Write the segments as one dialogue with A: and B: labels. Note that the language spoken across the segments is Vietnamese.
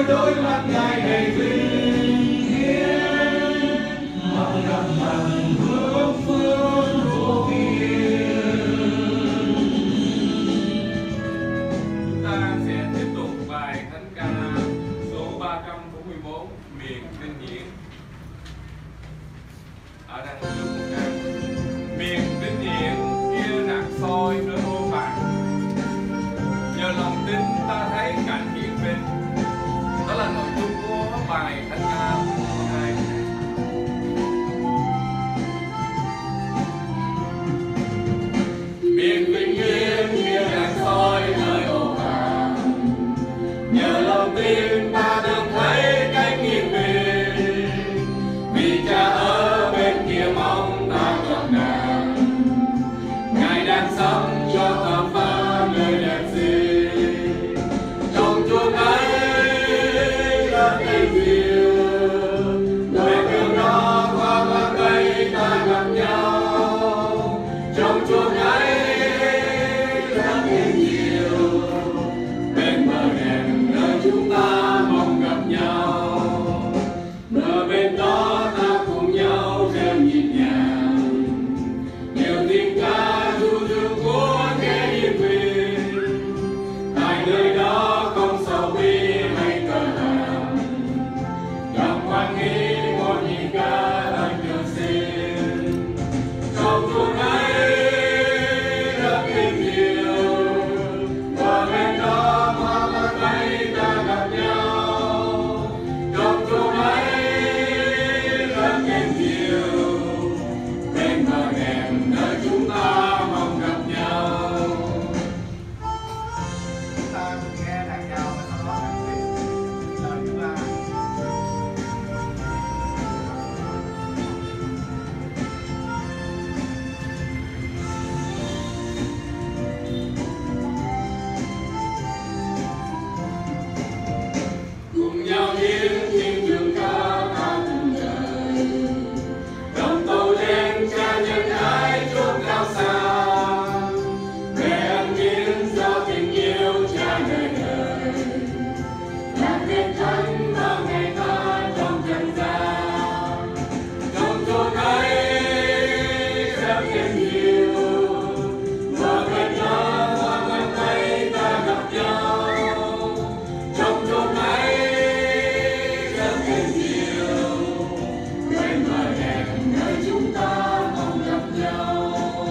A: đôi mắt Ngài đầy vinh hiển, mặc gặp bằng hương phương vô biên.
B: Chúng ta sẽ tiếp tục bài thánh ca số 344, miền vinh hiển. Ở đây có một ca: miền vinh hiển kia nạc soi nơi vô vàng, nhờ lòng tin ta thấy cảnh hiển vinh. Đó là nội dung của bài thánh ca số 2.
A: Miền vinh hiển kia nạc soi nơi vô vàng, nhờ lòng tin ta được thấy cảnh hiển vinh. Vì Cha ở bên kia mong ta gặp nàng, Ngài đang sống cho khám phá nơi đẹp xinh. Trong chuông ấy là tình yêu, về đường đó qua ba cây ta gặp nhau. Trong chuông ấy là tình yêu, bên bờ đèn nơi chúng ta mong gặp nhau. Bờ bên đó ta cùng nhau reo nhịp nhàng, điều tiếng ca du dương của kẻ yên bình. Tại nơi đó không sầu bi hay cờ hàm, gặp quan nghi một nhịp ca ân trường xin. Trong chuông ấy rất tình yêu, và bên đó qua ba cây ta gặp nhau. Trong chuông ấy rất tình yêu, bên bờ đèn nơi chúng ta mong gặp nhau.
C: Chúng ta cùng nghe đàn chào và sau đó đàn tiếp lời thứ ba.
A: Cùng nhau hiến thiên trường ca ta cùng trời, đồng tàu đen Cha nhân ái chốn cao xa. Về ân hiến do tình yêu Cha đời đời, làm nên thánh bao ngày ta trong trần gian. Trong chốn ấy rất tình yêu, và bên đó qua ngàn cây ta gặp nhau. Trong chốn ấy rất tình yêu, bên bờ đèn nơi chúng ta mong gặp nhau.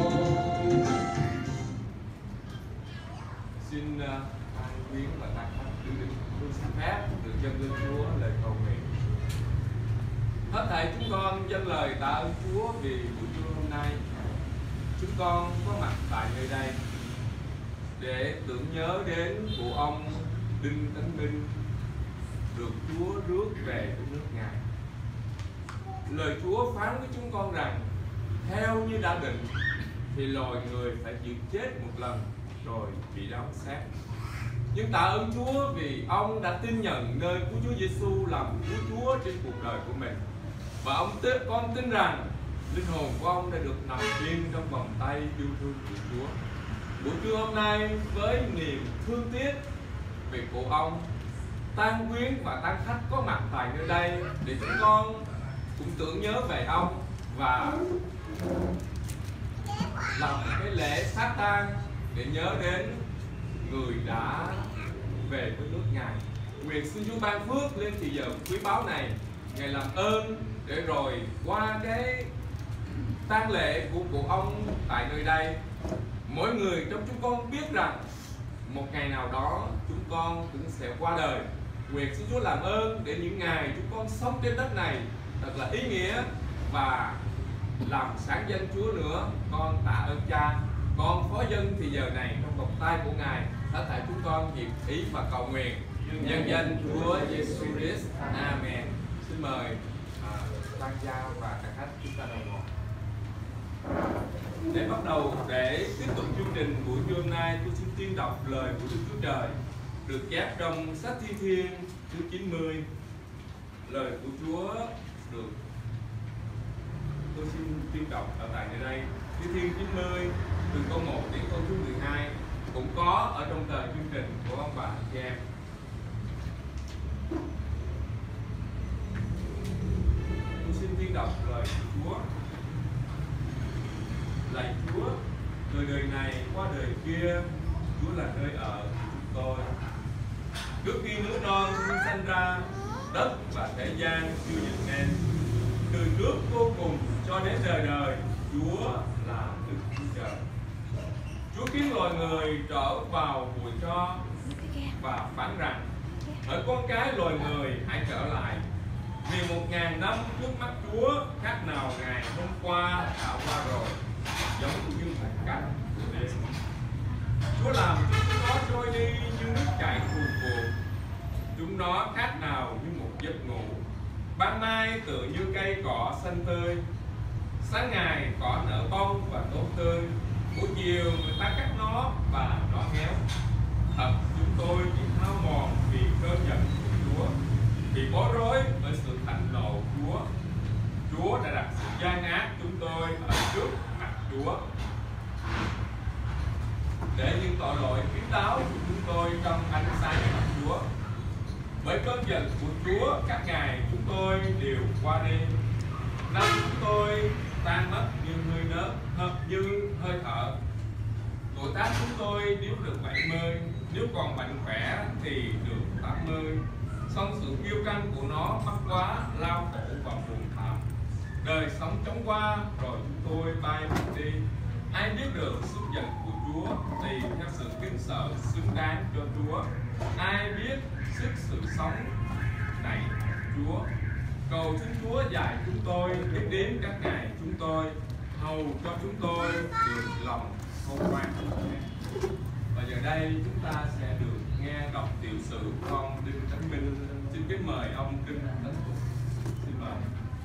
B: Xin ban quyến và tăng khách đứng định tôi xin phép được dâng lên Chúa lời cầu nguyện. Hết thảy chúng con dâng lời tạ ơn Chúa vì buổi trưa hôm nay chúng con có mặt tại nơi đây để tưởng nhớ đến cụ ông Đinh Tấn Minh được Chúa rước về đất nước Ngài. Lời Chúa phán với chúng con rằng theo như đã định thì loài người phải chịu chết một lần rồi bị đón xét. Nhưng tạ ơn Chúa vì ông đã tin nhận nơi của Chúa Giêsu làm Cứu Chúa trên cuộc đời của mình. Và con tin rằng linh hồn của ông đã được nằm yên trong vòng tay yêu thương của Chúa. Buổi trưa hôm nay với niềm thương tiếc về cụ ông, tang quyến và tang khách có mặt tại nơi đây để chúng con cũng tưởng nhớ về ông và làm cái lễ sát tang để nhớ đến người đã về với nước Ngài. Nguyện xin Chúa ban phước lên thì giờ quý báu này, Ngài làm ơn để rồi qua cái tang lễ của cụ ông tại nơi đây, mỗi người trong chúng con biết rằng một ngày nào đó chúng con cũng sẽ qua đời. Nguyện xin Chúa làm ơn để những ngày chúng con sống trên đất này thật là ý nghĩa và làm sáng danh Chúa nữa. Con tạ ơn Cha. Con phó dâng thì giờ này trong vòng tay của Ngài. Tất thảy chúng con hiệp ý và cầu nguyện nhân danh Chúa Giêsu Christ. Amen. Xin mời ban giao và các khách chúng ta đồng ngồi. Để bắt đầu để tiếp tục chương trình buổi trưa hôm nay, tôi xin tuyên đọc lời của Đức Chúa Trời được chép trong sách Thi Thiên thứ 90. Lời của Chúa được tôi xin tuyên đọc ở tại nơi đây. Thi Thiên 90 từ câu 1 đến câu số 12 cũng có ở trong tờ chương trình của ông bà chị em. núi non sanh ra, đất và thế gian chưa dựng nên. Từ trước vô cùng cho đến đời đời, Chúa là Đức Chúa Trời. Chúa khiến loài người trở vào bụi tro và phán rằng: hỡi con cái loài người, hãy trở lại. Vì 1000 năm trước mắt Chúa, khác nào ngày hôm qua đã qua rồi, giống như một cách của đêm. Chúa làm cho chúng nó trôi đi như nước chảy cuồn cuộn. Chúng nó khác nào như một giấc ngủ. Ban mai tựa như cây cỏ xanh tươi, sáng ngày cỏ nở bông và tốt tươi. Buổi chiều người ta cắt nó và nó héo. Thật chúng tôi chỉ hao mòn vì cơn giận của Chúa, vì bối rối bởi sự thạnh nộ Chúa. Chúa đã đặt sự gian ác chúng tôi ở trước mặt Chúa, để những tội lỗi kín đáo của chúng tôi trong ánh sáng mặt Chúa. Bởi cơn giận của Chúa, các ngày chúng tôi đều qua đi. Năm chúng tôi tan mất như như hơi thở. Tuổi tác chúng tôi nếu được 70, nếu còn mạnh khỏe thì được 80. Song sự kiêu căng của nó mắc quá, lao khổ và buồn thảm. Đời sống chóng qua rồi chúng tôi bay mất đi. Ai biết được sức giận của Chúa tùy theo sự kính sợ xứng đáng cho Chúa. Ai biết sức sự sống này Chúa. Cầu xin Chúa dạy chúng tôi biết đến các ngày chúng tôi, hầu cho chúng tôi được lòng khôn ngoan. Và giờ đây chúng ta sẽ được nghe đọc tiểu sử của ông Đinh Tấn Minh. Xin kính mời ông Đinh Tấn Minh. Xin mời.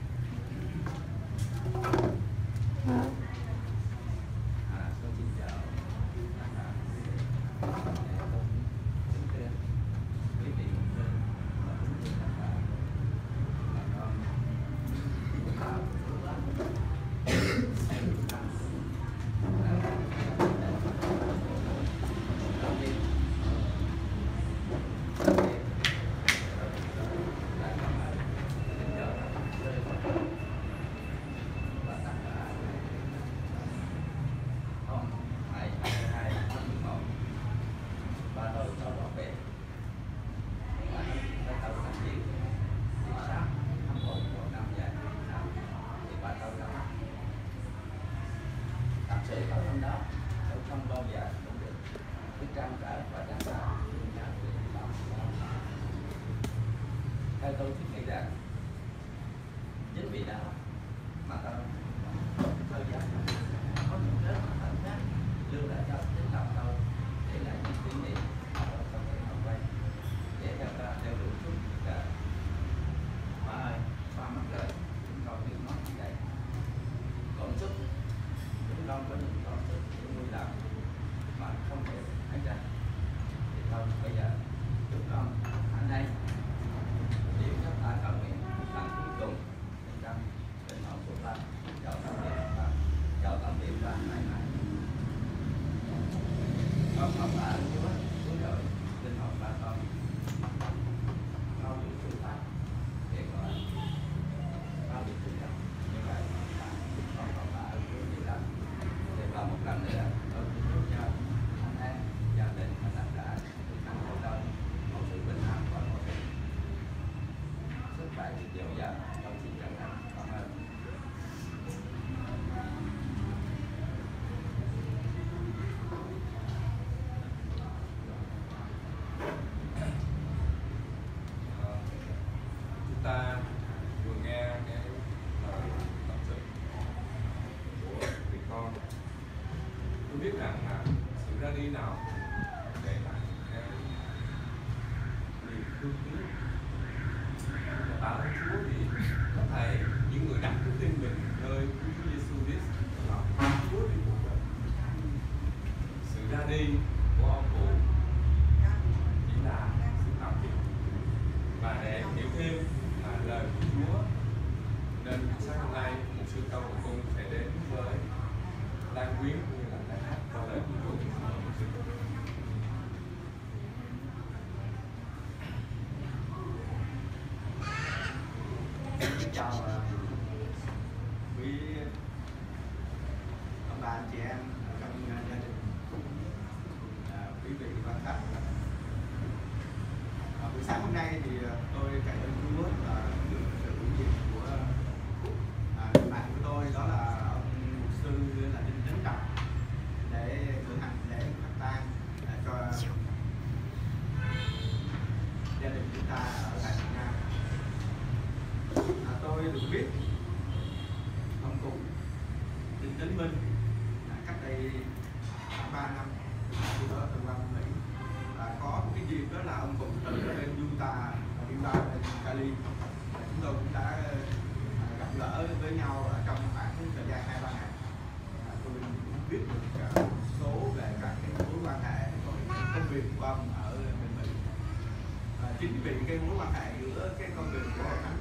D: Xin chào quý vị và các bạn. Theo tôi thiết nghĩ rằng chính vì đó mà tôi thời gian có những rất là thật khác lưu lại cho chính lòng tôi để lại những kỷ niệm mà tôi không thể không quay để theo ta theo đủ chút cả mà ơi qua mắt lời chúng con biết nói gì đây còn chút chúng con có những con chút những vui lòng mà không thể thấy ra thì thôi bây giờ chúng con ở đây điểm các ta cầu nguyện lần cuối cùng trong tình hồn của ta chào tạm biệt và mãi mãi con không phải Chúa cuối đời linh hồn ba con được sự pháp để gọi con được sự nhập như vậy con không phải Chúa gì lắm để vào một lần nữa tôi xin chúc cho anh em gia đình và tất cả các hội đồng một sự bình an và một sự sức khỏe dồi dào. Con xin chân thành cảm ơn.
B: Chúng ta vừa nghe cái lời tâm sự của vị con. Tôi biết rằng là sự ra đi nào để lại cái niềm thương tiếc. Tạ ơn Chúa vì có thể những người đặt cái tin mình nơi Chúa Giêsu Christ là Chúa vì cuộc đời. Sự ra đi của ông cụ chỉ là sự tạm biệt. Và để hiểu thêm là lời của Chúa, nên sáng hôm nay một sư câu của con sẽ đến với Lan Quyến cũng như là bài hát qua lời của Chúa.
C: Chào quý hôm nay thì tôi cảm ơn Chúa là được sự ủng nhiệm của người bạn của tôi, đó là ông mục sư là Đinh Tấn Trọng, để cử hành lễ phát tang cho gia đình chúng ta ở tại Việt Nam. Tôi được biết ông cụ Đinh Tấn Minh cách đây 3 năm khi ở từ Quang Mỹ có một cái dịp, đó là ông cụ từ bên Utah đi qua bên Cali, chúng tôi cũng đã gặp gỡ với nhau ở trong khoảng thời gian 2-3 ngày. Tôi cũng biết được một số về các cái mối quan hệ và công việc của ông ở bên Mỹ. Chính vì cái mối quan hệ giữa cái công việc của ông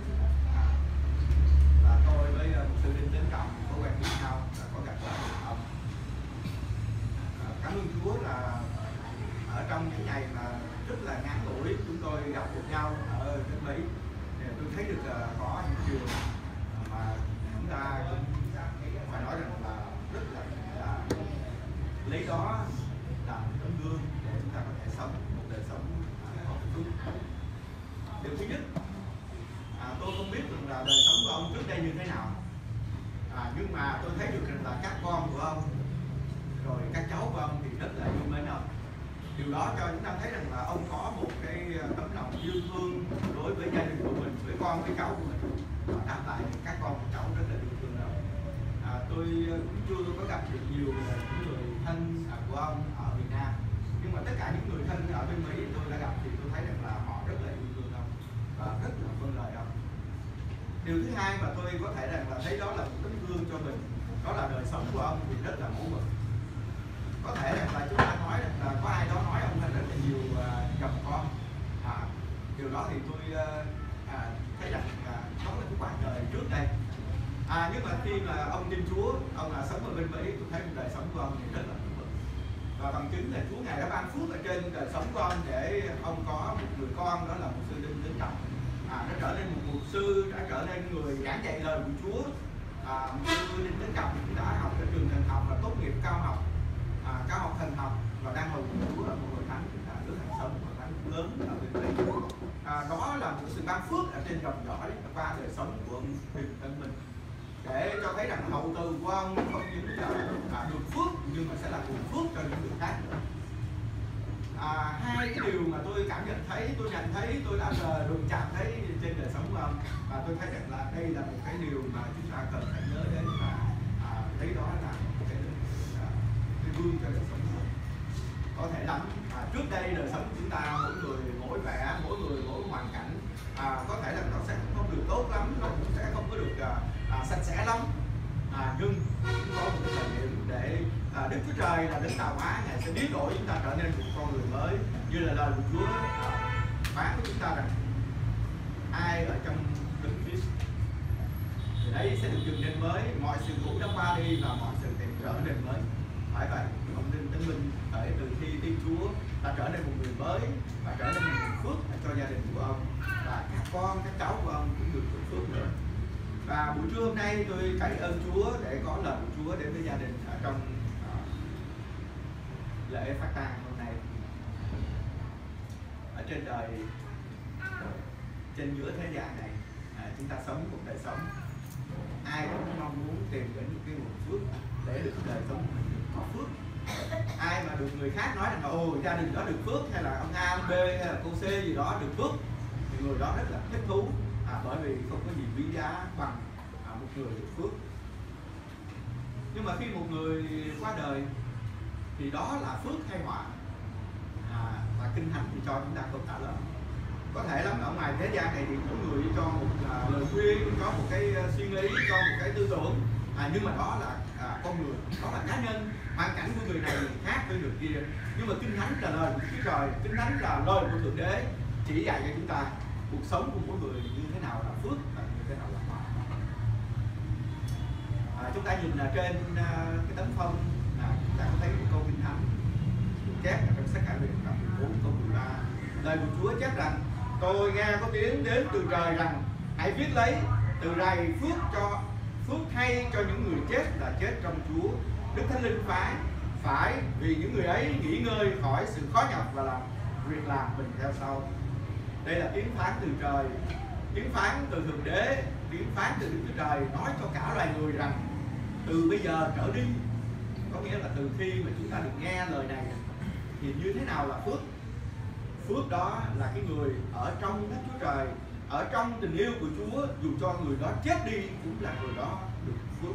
C: là tôi với một sư Đinh Tấn Trọng có quen biết nhau và có gặp gỡ được ông. Cảm ơn Chúa là ở trong những ngày mà rất là ngắn ngủi chúng tôi gặp được nhau ở bên Mỹ, thì tôi thấy được có những điều mà chúng ta cũng phải nói rằng là rất là lấy đó làm tấm gương để chúng ta có thể sống một đời sống hạnh phúc. Điều thứ nhất, tôi không biết rằng là đời sống của ông trước đây như thế nào, nhưng mà tôi thấy được rằng là các con của ông rồi các cháu của ông thì rất là yêu mến ông. Điều đó cho chúng ta thấy rằng là ông có một cái tấm lòng yêu thương đối với gia đình của mình, với con với cháu của mình. Và đáp lại các con và cháu rất là yêu thương ông. Tôi cũng chưa có gặp được nhiều những người thân của ông ở Việt Nam, nhưng mà tất cả những người thân ở bên Mỹ tôi đã gặp thì tôi thấy rằng là họ rất là yêu thương ông và rất là vâng lời ông. Điều thứ hai mà tôi có thể rằng là thấy đó là một tấm gương cho mình, đó là đời sống của ông thì rất là mẫu mực. Có thể là chúng ta nói rằng là có ai đó nói ông là rất là nhiều chồng con, điều đó thì tôi thấy rằng đó là cái quãng đời trước đây. Nhưng mà khi mà ông tin Chúa, ông sống ở bên Mỹ, tôi thấy đời sống của ông thì rất là mẫu mực. Và bằng chứng là Chúa Ngài đã ban phước ở trên đời sống của ông để ông có một người con, đó là một sư Đinh Tấn Trọng. Đã trở nên một mục sư, đã trở nên người giảng dạy lời của Chúa. Một sư Đinh Tấn Trọng cũng đã học ở trường thần học và tốt nghiệp cao học thần học và đang hầu Chúa ở một hội thánh nước hàng sống, hội thánh lớn ở bên Mỹ. Đó là một sự ban phước ở trên dòng dõi qua đời sống của ông Đinh Tấn Minh, để cho thấy rằng hậu từ của ông không những là được phước nhưng mà sẽ là nguồn phước cho những người khác nữa. Hai cái điều mà tôi cảm nhận thấy, tôi nhận thấy, tôi đã đụng chạm thấy trên đời sống của ông, và tôi thấy rằng là đây là một cái điều mà chúng ta cần phải nhớ đến và thấy đó là một cái gương cho đời sống của mình. Có thể lắm trước đây đời sống của chúng ta mỗi người mỗi vẻ, mỗi người mỗi hoàn cảnh, có thể là nó sẽ không được tốt lắm, nó cũng sẽ không có được sạch sẽ lắm, nhưng cũng có một cái thời điểm để Đức Chúa Trời là Đấng tạo hóa, Ngài sẽ biến đổi chúng ta trở nên một con người mới, như là lời của Chúa phán với chúng ta rằng ai ở trong Đấng Christ thì đấy sẽ được dựng nên mới, mọi sự cũ đã qua đi và mọi sự thì trở nên mới. Phải vậy, ông Đinh Tấn Minh kể từ khi tin Chúa đã trở nên một người mới và trở nên một phước cho gia đình của ông, và các con, các cháu của ông cũng được phước nữa. Và buổi trưa hôm nay tôi cậy ơn Chúa để có lời của Chúa đến với gia đình ở trong lễ phát tang hôm nay. Ở trên đời, trên giữa thế gian này, chúng ta sống một đời sống ai cũng mong muốn tìm đến những cái nguồn phước để được đời sống của mình được có phước. Ai mà được người khác nói rằng là ồ gia đình đó được phước, hay là ông A, ông B hay là cô C gì đó được phước, thì người đó rất là thích thú, bởi vì không có gì quý giá bằng một người được phước. Nhưng mà khi một người qua đời thì đó là phước hay họa, và Kinh Thánh thì cho chúng ta câu trả lời. Có thể lắm ở ngoài thế gian này thì mỗi người cho một lời khuyên, có một cái suy nghĩ, cho một cái tư tưởng, nhưng mà đó là con người, đó là cá nhân, hoàn cảnh của người này khác với người kia. Nhưng mà Kinh Thánh là lời của Chúa Trời, Kinh Thánh là lời của Thượng Đế chỉ dạy cho chúng ta cuộc sống của mỗi người như thế nào là phước và như thế nào là họa. Chúng ta nhìn là trên cái tấm phong, chúng ta có thấy một câu Kinh Thánh chép ở trong sách Khải Huyền đoạn 14 câu 13. Lời của Chúa chép rằng: tôi nghe có tiếng đến từ trời rằng hãy viết lấy, từ rày phước hay cho những người chết là chết trong Chúa. Đức Thánh Linh phán: phải, vì những người ấy nghỉ ngơi khỏi sự khó nhọc và làm việc làm mình theo sau. Đây là tiếng phán từ trời, tiếng phán từ Thượng Đế, tiếng phán từ Đức Chúa Trời nói cho cả loài người rằng từ bây giờ trở đi, có nghĩa là từ khi mà chúng ta được nghe lời này thì như thế nào là phước? Phước đó là cái người ở trong Đức Chúa Trời, ở trong tình yêu của Chúa, dù cho người đó chết đi cũng là người đó được phước.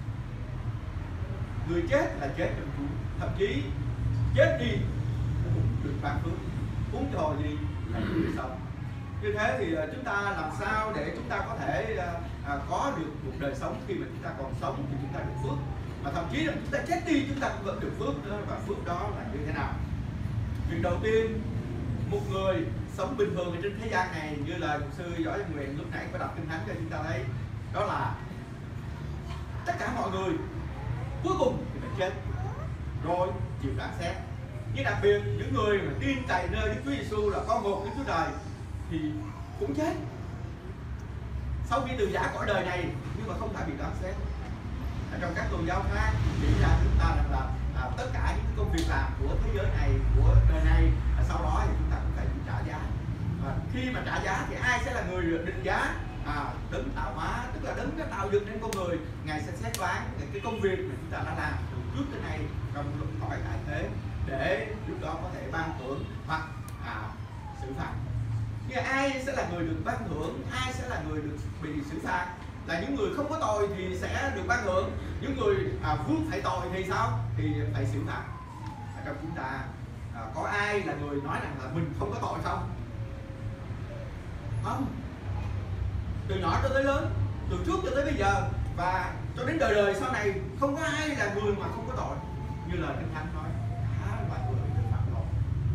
C: Người chết là chết trong Chúa, thậm chí chết đi cũng được ban phước, huống hồ gì là người sống. Như thế thì chúng ta làm sao để chúng ta có thể có được một đời sống khi mà chúng ta còn sống thì chúng ta được phước, mà thậm chí là chúng ta chết đi chúng ta cũng vẫn được phước nữa. Và phước đó là như thế nào? Chuyện đầu tiên, một người sống bình thường ở trên thế gian này, như là mục sư Võ Văn Nguyện lúc nãy có đọc kinh thánh cho chúng ta thấy, đó là tất cả mọi người cuối cùng thì phải chết rồi chịu phán xét. Nhưng đặc biệt những người mà tin cậy nơi Đức Chúa Giêsu là con một Đức Chúa Trời thì cũng chết sau khi từ giã cõi đời này, nhưng mà không phải bị phán xét. Ở trong các tôn giáo khác chỉ ra chúng ta rằng là tất cả những công việc làm của thế giới này, của đời này, sau đó thì chúng ta cũng phải trả giá. Và khi mà trả giá thì ai sẽ là người định giá? Đấng tạo hóa, tức là đấng đã tạo dựng nên con người, ngài sẽ xét đoán cái công việc mà chúng ta đã làm từ trước tới nay trong cõi tại thế, để lúc đó có thể ban thưởng hoặc xử phạt. Nhưng ai sẽ là người được ban thưởng, ai sẽ là người được bị xử phạt? Là những người không có tội thì sẽ được ban thưởng, những người vướng phải tội thì sao? Thì phải xử phạt. Ở trong chúng ta có ai là người nói rằng là mình không có tội không? Không. Từ nhỏ cho tới lớn, từ trước cho tới bây giờ và cho đến đời đời sau này, không có ai là người mà không có tội. Như lời Kinh Thánh nói, cả loài người đều phạm tội.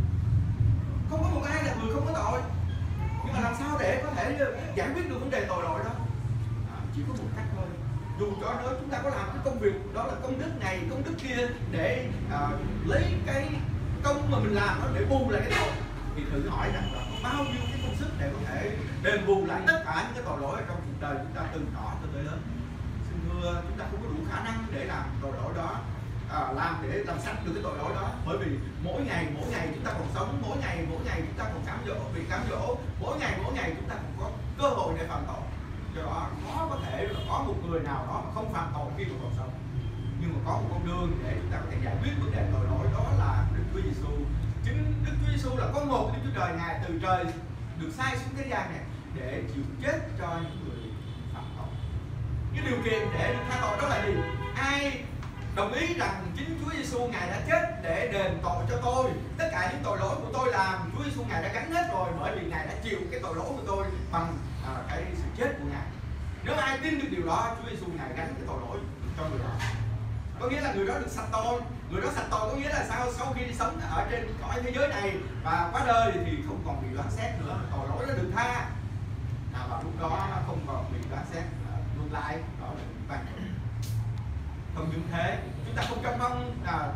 C: Không có một ai là người không có tội. Nhưng mà làm sao để có thể giải quyết được vấn đề tội lỗi đó? Chỉ có một cách thôi. Dù cho nói chúng ta có làm cái công việc đó là công đức này, công đức kia, để lấy cái công mà mình làm đó để bù lại cái tội, thì thử hỏi rằng là có bao nhiêu cái công sức để có thể đền bù lại tất cả những cái tội lỗi trong cuộc đời chúng ta từ nhỏ cho tới lớn. Xin thưa, chúng ta không có đủ khả năng để làm tội lỗi đó, để làm sạch được cái tội lỗi đó, bởi vì mỗi ngày chúng ta còn sống, mỗi ngày chúng ta còn bị cám dỗ, mỗi ngày chúng ta còn có cơ hội để phạm tội. Do đó khó có thể là có một người nào đó mà không phạm tội khi mà còn sống, nhưng mà có một con đường để chúng ta có thể giải quyết vấn đề tội lỗi, đó là Đức Chúa Giêsu. Chính Đức Chúa Giêsu là con một Đức Chúa Trời, ngài từ trời được sai xuống thế gian này để chịu chết cho những người phạm tội. Cái điều kiện để được tha tội đó là gì? Ai đồng ý rằng chính Chúa Giêsu ngài đã chết để đền tội cho tôi, tất cả những tội lỗi của tôi làm, Chúa Giêsu ngài đã gánh hết rồi, bởi vì ngài đã chịu cái tội lỗi của tôi bằng cái sự chết của ngài. Nếu ai tin được điều đó, Chúa Giêsu ngài gánh cái tội lỗi cho người đó, có nghĩa là người đó được sạch tội. Người đó sạch tội có nghĩa là sao? Sau khi sống ở trên cõi thế giới này và qua đời thì không còn bị đoán xét nữa, tội lỗi nó được tha. Và lúc đó nó không còn bị đoán xét ngược lại, đó là ban thưởng. Không những thế, chúng ta không trông mong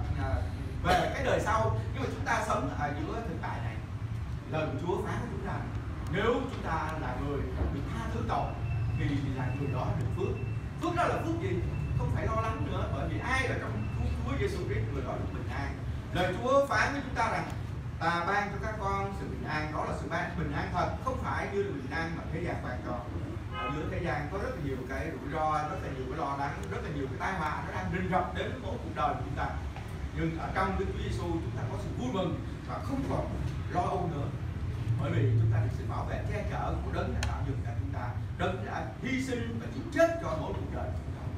C: về cái đời sau, nhưng mà chúng ta sống ở giữa thực tại này. Lời của Chúa phán với chúng ta, nếu chúng ta là người được tha thứ tội thì là người đó được phước. Phước đó là phước gì? Không phải lo lắng nữa, bởi vì ai ở trong Chúa Giêsu Christ người đó được bình an. Lời Chúa phán với chúng ta rằng ta ban cho các con sự bình an, đó là sự bình an thật, không phải như là bình an mà thế gian ban cho. Ở giữa thế gian có rất là nhiều cái rủi ro, rất là nhiều cái lo lắng, rất là nhiều cái tai họa nó đang rình rập đến mỗi cuộc đời của chúng ta. Nhưng ở trong Đức Chúa Giêsu chúng ta có sự vui mừng và không còn lo âu nữa, bởi vì chúng ta được sự bảo vệ che chở của Đấng đã tạo dựng cho chúng ta, Đấng đã hy sinh và chịu chết cho mỗi cuộc đời của chúng ta.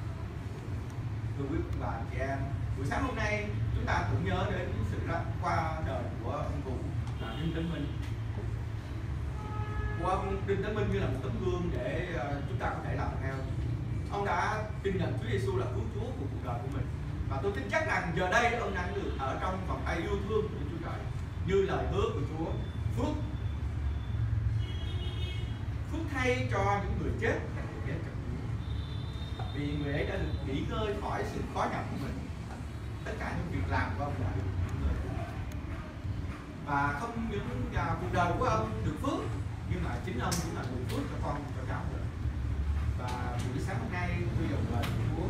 C: Thưa quý vị và anh chị em, buổi sáng hôm nay chúng ta cũng nhớ đến sự qua đời của ông cụ Đinh Tấn Minh. Của ông Đinh Tấn Minh như là một tấm gương để chúng ta có thể làm theo. Ông đã tin nhận Chúa Giêsu là cứu Chúa của cuộc đời của mình, và tôi tin chắc rằng giờ đây ông đang được ở trong vòng tay yêu thương của Chúa Trời, như lời hứa của Chúa. Phước thay cho những người chết và người chết trong Chúa, vì người ấy đã được nghỉ ngơi khỏi sự khó nhọc của mình. Tất cả những việc làm của ông đã được nghỉ ngơi, và không những cuộc đời của ông được phước, nhưng mà chính ông cũng là người phước cho con cho cháu nữa. Và buổi sáng hôm nay tôi dùng lời của Chúa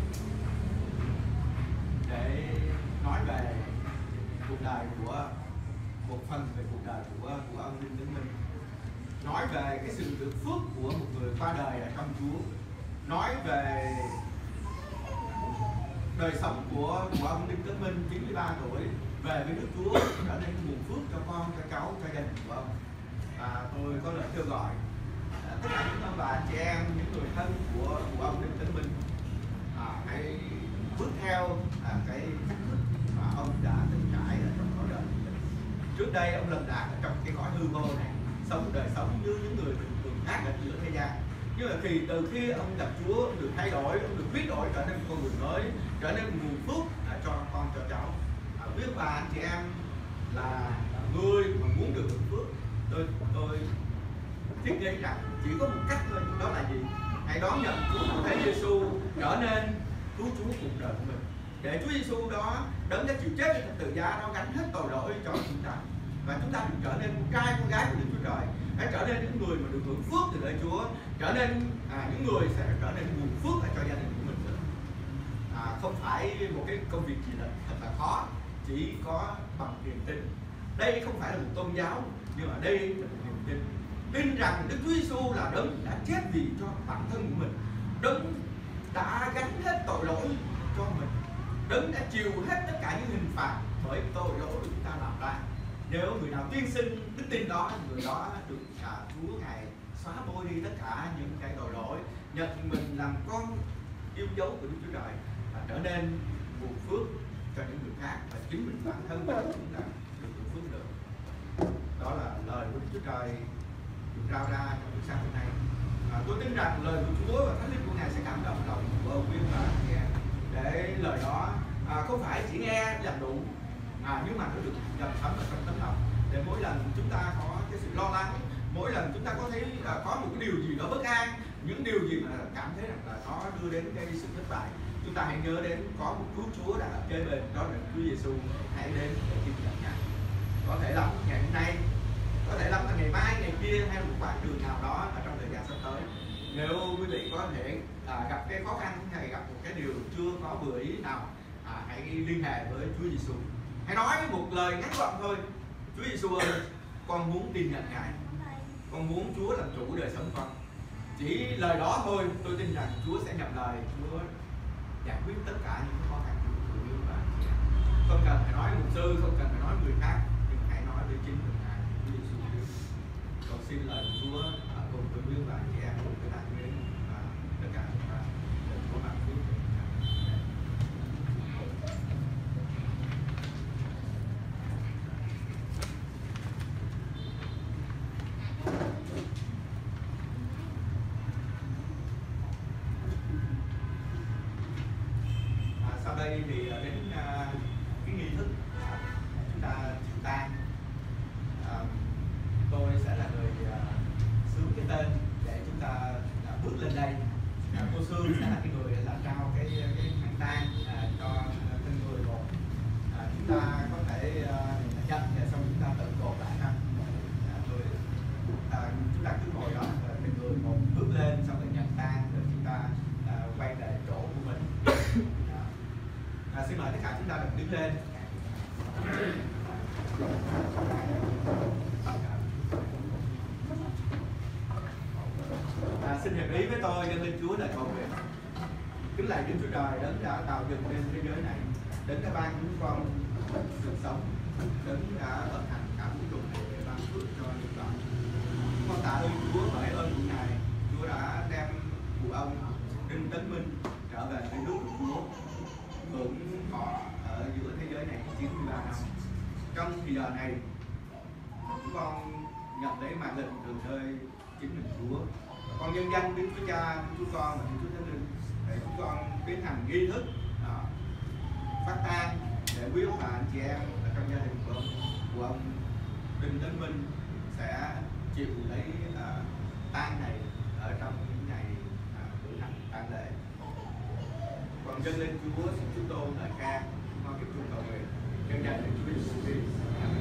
C: để nói về cuộc đời của một phần về cuộc đời của ông Đinh Tấn Minh. nói về cái sự được phước của một người qua đời ở trong Chúa, nói về đời sống của ông Đinh Tấn Minh 93 tuổi về với Đức Chúa trở nên nguồn phước cho con, cho cháu, cho gia đình của ông. Và tôi có lời kêu gọi tất cả những ông bà anh chị em, những người thân của ông Đinh Tấn Minh hãy bước theo cái cách thức mà ông đã từng trải ở trong cõi đời. Trước đây ông lầm lạc ở trong cái cõi hư vô này, sống đời sống như những người bình thường khác ở giữa thế gian. Nhưng mà từ khi ông gặp Chúa, ông được thay đổi, ông được biến đổi trở nên một con người mới, trở nên nguồn phước cho con, cho cháu. Biết bà anh chị em là người mà muốn được hưởng phước, tôi thiết nghĩ rằng chỉ có một cách thôi, đó là gì? Hãy đón nhận Chúa của Thầy Giêsu trở nên cứu Chúa cuộc đời của mình, để Chúa Giêsu đó đấng đã chịu chết trên thập tự giá, nó gánh hết tội lỗi cho chúng ta, và chúng ta được trở nên con trai con gái của Đức Chúa Trời, hãy trở nên những người mà được hưởng phước từ lời Chúa, trở nên những người sẽ trở nên nguồn phước cho gia đình của mình nữa. Không phải một cái công việc gì là thật là khó, chỉ có bằng niềm tin. Đây không phải là một tôn giáo, nhưng mà đây là một niềm tin. Tin rằng Đức Chúa Giêsu là đấng đã chết vì cho bản thân của mình, đấng đã gánh hết tội lỗi cho mình, đấng đã chịu hết tất cả những hình phạt bởi tội lỗi của chúng ta làm ra. Nếu người nào tuyên xưng đức tin đó, người đó được Chúa Ngài xóa bôi đi tất cả những cái tội lỗi, nhận mình làm con yêu dấu của Đức Chúa Trời và trở nên nguồn phước cho những người khác, và chính mình bản thân mình cũng là được hưởng phước được. Đó là lời của Đức Chúa Trời được rao ra trong buổi sáng hôm nay. Tôi tin rằng lời của Chúa và Thánh Linh của Ngài sẽ cảm động lòng của ông Viên và nghe, để lời đó không phải chỉ nghe làm đủ, nhưng mà nó được dần thấm vào trong tấm lòng, để mỗi lần chúng ta có cái sự lo lắng, mỗi lần chúng ta có thấy có một cái điều gì đó bất an, những điều gì mà cảm thấy rằng là nó đưa đến cái sự thất bại, chúng ta hãy nhớ đến có một cứu Chúa đã ở kế bên, đó là Chúa Giêsu. Hãy đến để tin nhận Ngài. Có thể lắm ngày hôm nay, có thể lắm là ngày mai, ngày kia, hay một quãng đường nào đó ở trong thời gian sắp tới, nếu quý vị có thể gặp cái khó khăn hay gặp một cái điều chưa có vừa ý nào, hãy liên hệ với Chúa Giêsu. Hãy nói một lời ngắn gọn thôi: Chúa Giêsu ơi, con muốn tin nhận Ngài, con muốn Chúa làm chủ đời sống con. Chỉ lời đó thôi, tôi tin rằng Chúa sẽ nhận lời, Chúa giải quyết tất cả những khó khăn của quý và chị em. Không cần phải nói mục sư, không cần phải nói người khác, nhưng hãy nói với chính mình Ngài, Chúa Giêsu. Con xin lời của Chúa cùng với quý và chị em cùng với đại đến và tất cả chúng ta để có mặt phước. Sau đây thì đến cái nghi thức chúng ta chịu tang. Tôi sẽ là người xướng cái tên để chúng ta bước lên đây. Cô Sương sẽ là cái người là trao cái khăn tang cho từng người một. Chúng ta có thể nhận và xong chúng ta tự cột lại ha. Chúng ta cứ ngồi đó, từng người một bước lên, xong rồi nhận tang, rồi chúng ta quay về chỗ của mình. Xin mời tất cả chúng ta được đứng lên. Xin hiệp ý với tôi dâng lên Chúa lời cầu nguyện. Kính lạy Đức Chúa Trời, đấng đã tạo dựng nên thế giới này, đấng đã ban chúng con sự sống, đấng đã vận hành cả vũ trụ này để ban phước cho nhân loại. Con tạ ơn Chúa bởi ơn của Ngài. Chúa đã đem của ông Đinh Tấn Minh trở về với nước của Chúa, hưởng thọ ở giữa thế giới này 93 năm. Trong thời giờ này, chúng con nhận lấy mạng lệnh từ nơi chính mình Chúa. Con nhân danh Đức Chúa Cha, Đức Chúa Con và Đức Chúa Thánh Linh để chúng con tiến hành nghi thức phát tang, để quý ông bà anh chị em ở trong gia đình của ông Đinh Tấn Minh sẽ chịu lấy tang này ở trong những ngày cử hành tang lễ. Còn dâng lên Chúa xin chúng tôi lời ca, con tiếp tục cầu nguyện nhân danh Đức Chúa Giêsu Christ.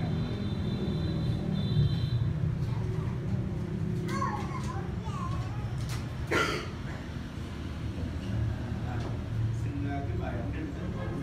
C: Xin kính mời ông Đinh Tấn Minh.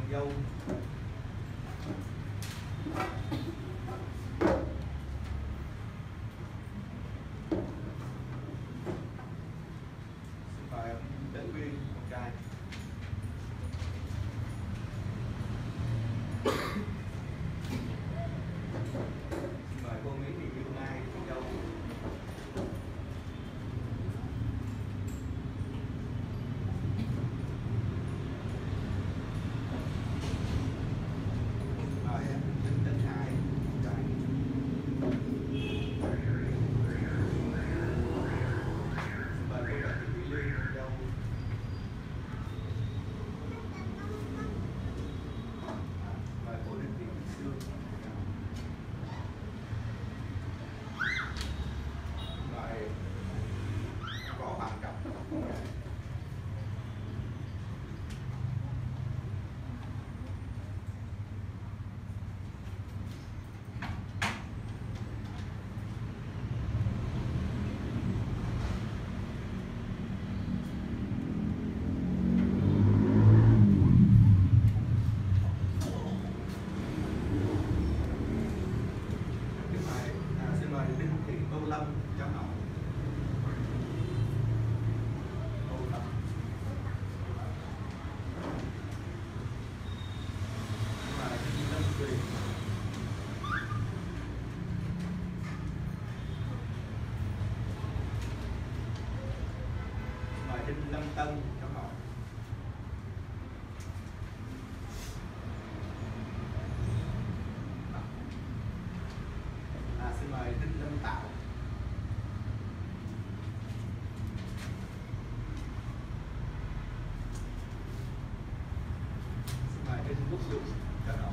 C: dâu. Xin mời đến viên con trai. Xin mời cô Nguyễn Thị Dương Mai, con dâu. Mời Đinh Tấn Hải, con trai. Xin mời cô Bạch Thị Thủy Liên, con dâu. Mời cô Đinh Thị Thị Sương. Mời Võ Hoàng Trọng, con gái. Xin mời Đinh Thị Tô Lâm, cháu nội. Tô Lâm. Xin mời Đinh Lâm Tuyền. Xin mời Đinh Lâm Tân, cháu nội. Xin mời Đinh Lâm Tạo. Xin mời Đinh Quốc Dũng, cháu nội.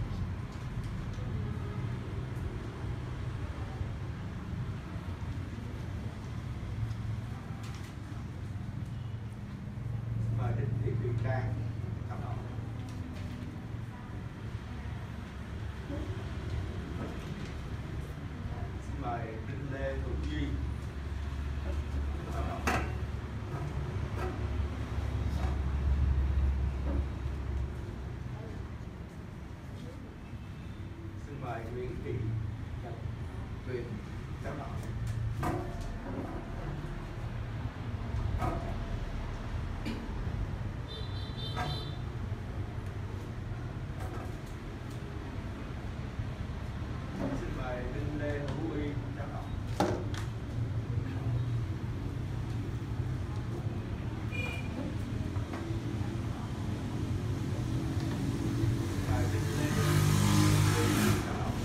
C: Xin mời Đinh Thị Huyền Trang, cháu nội. Xin mời Đinh Lê Hữu Duy, cháu nội. Xin mời Nguyễn Thị Nhật Tuyền, cháu nội. Xin mời Đinh Lê Hữu Uy, cháu nội. Xin mời Đinh Lê Hữu Uy, cháu nội.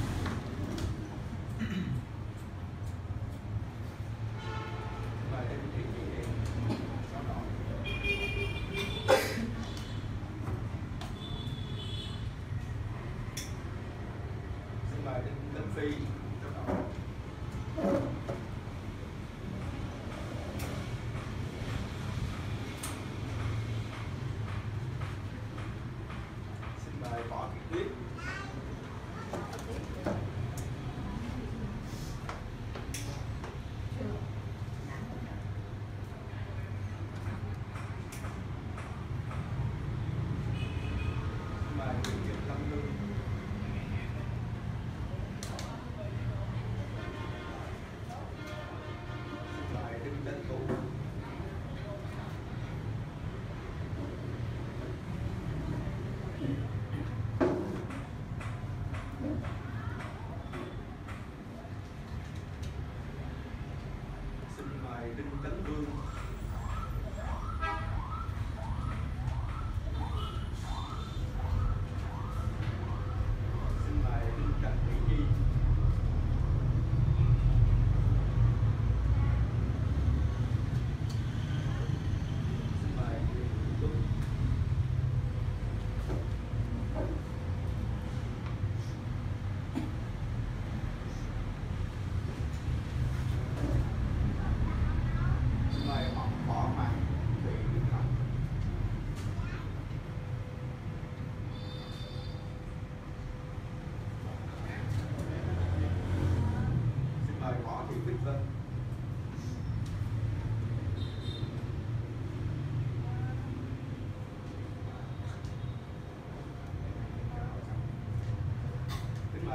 C: Xin mời Đinh Thị Mỹ Hiền, cháu nội. Xin mời Đinh Tấn Phi, cháu nội. Xin mời Võ Thị Tuyết. Xin mời Nguyễn Thị Lâm Lương. Xin mời Đinh Tấn Tú. Xin mời Đinh Tấn Vương. Xin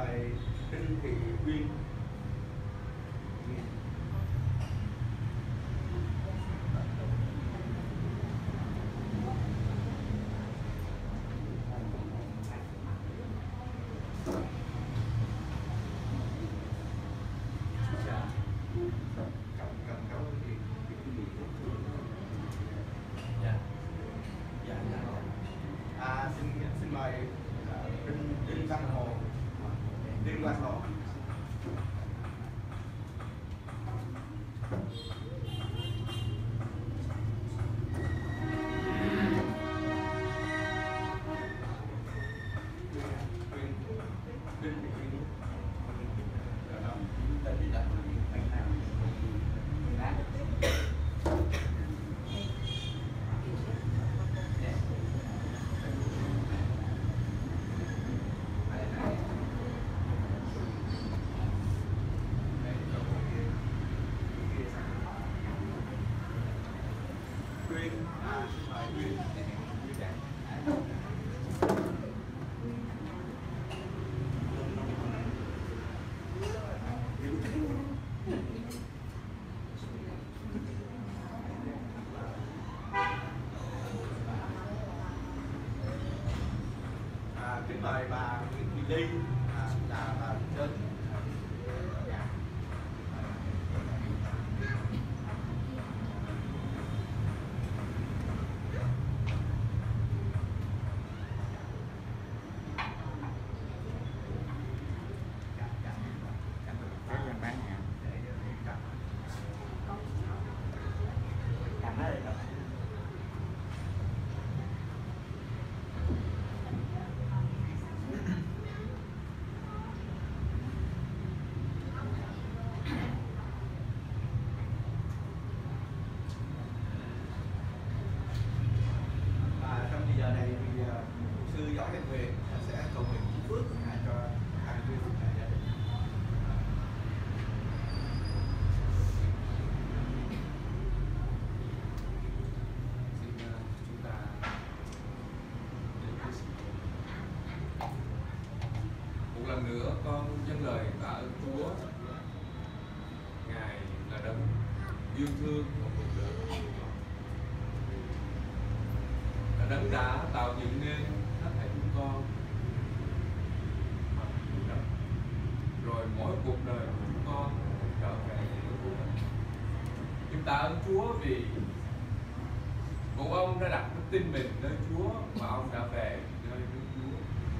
C: mời Đinh Thị Uyên. Xin mời Đinh Văn Hồ. Đinh Văn Hồ. Kính mời bà Nguyễn Thị Ly là bà đến nhà. Giờ này thì sư Võ Văn Quyền sẽ cầu nguyện phước cho hai quý vị và gia đình.
B: Xin chúng ta một lần nữa con dâng lời tạ ơn Chúa. Ngài là đấng yêu thương và cuộc đời, Đấng đã tạo dựng nên hết thảy chúng con bằng bùn đất, rồi mỗi cuộc đời của chúng con trở về với Chúa. Chúng ta ơn Chúa vì một ông đã đặt đức tin mình nơi Chúa và ông đã về nơi nước Chúa.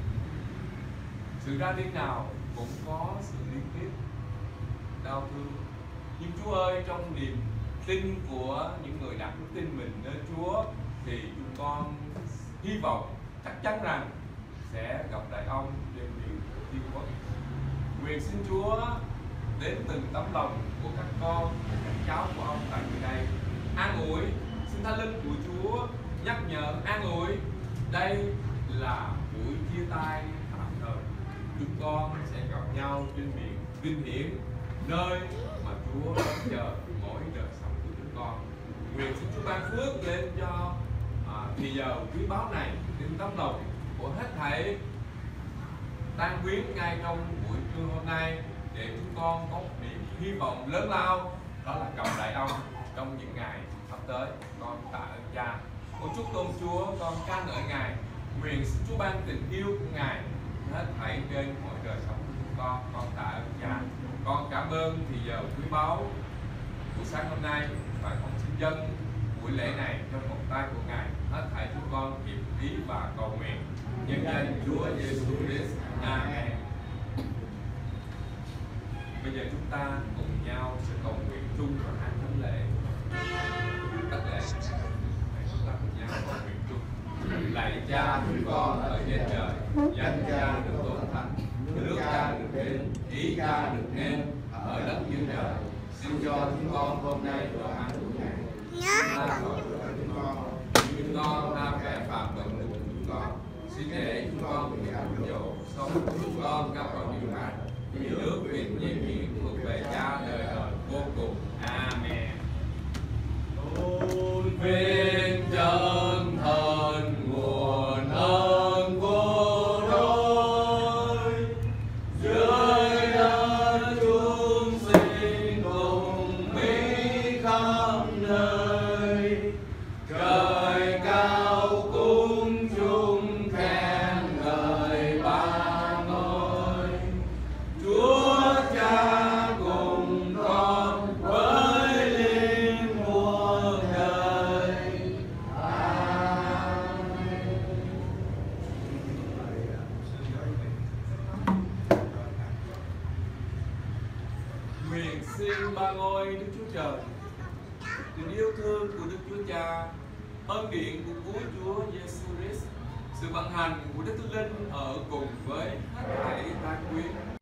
B: Sự ra đi nào cũng có sự liên tiếp đau thương, nhưng Chúa ơi, trong niềm tin của những người đặt đức tin mình nơi Chúa thì chúng con hy vọng chắc chắn rằng sẽ gặp lại ông trên miền thiên quốc. Nguyện xin Chúa đến từng tấm lòng của các con, các cháu của ông tại nơi đây, an ủi, xin Thánh Linh của Chúa nhắc nhở, an ủi. Đây là buổi chia tay tạm thời, chúng con sẽ gặp nhau trên miền vinh hiển, nơi mà Chúa đang chờ mỗi đời sống của chúng con. Nguyện xin Chúa ban phước lên cho thì giờ quý báu này, đến tấm lòng của hết thảy tan biến ngay trong buổi trưa hôm nay, để chúng con có một niềm hy vọng lớn lao, đó là gặp lại ông trong những ngày sắp tới. Con tạ ơn Cha, con chúc tôn Chúa, con ca ngợi Ngài. Nguyện xin Chúa ban tình yêu của Ngài hết thảy trên mọi đời sống của chúng con. Con tạ ơn Cha. Con cảm ơn thì giờ quý báu của sáng hôm nay, và con xin dâng buổi lễ này trong vòng tay của Ngài. Hết thảy chúng con hiệp ý và cầu nguyện nhân danh Chúa Giêsu Christ. Amen. Bây giờ chúng ta cùng nhau sẽ cầu nguyện chung và hát thánh lễ. Tất lễ chúng ta cùng nhau cầu nguyện chung. Lạy Cha chúng con ở trên trời, danh Cha được tôn thành, nước Cha được đến, ý Cha được nên ở đất như trời. Xin cho chúng con hôm nay bữa ăn của ngày. Ta gọi chúng con ta phải phạm bệnh của chúng con. Xin để chúng con bị áp dỗ, sống chúng con các con điều hạn. Vì nước quyền nhiệm hiển thuộc về Cha đời đời vô cùng. Amen. Ôn viên chân thần nguồn ơn vô đôi. ba ngôi Đức Chúa Trời, tình yêu thương của Đức Chúa Cha, ơn điển của Cứu Chúa Giêsu Christ, sự vận hành của Đức Thánh Linh ở cùng với hết thảy tan biến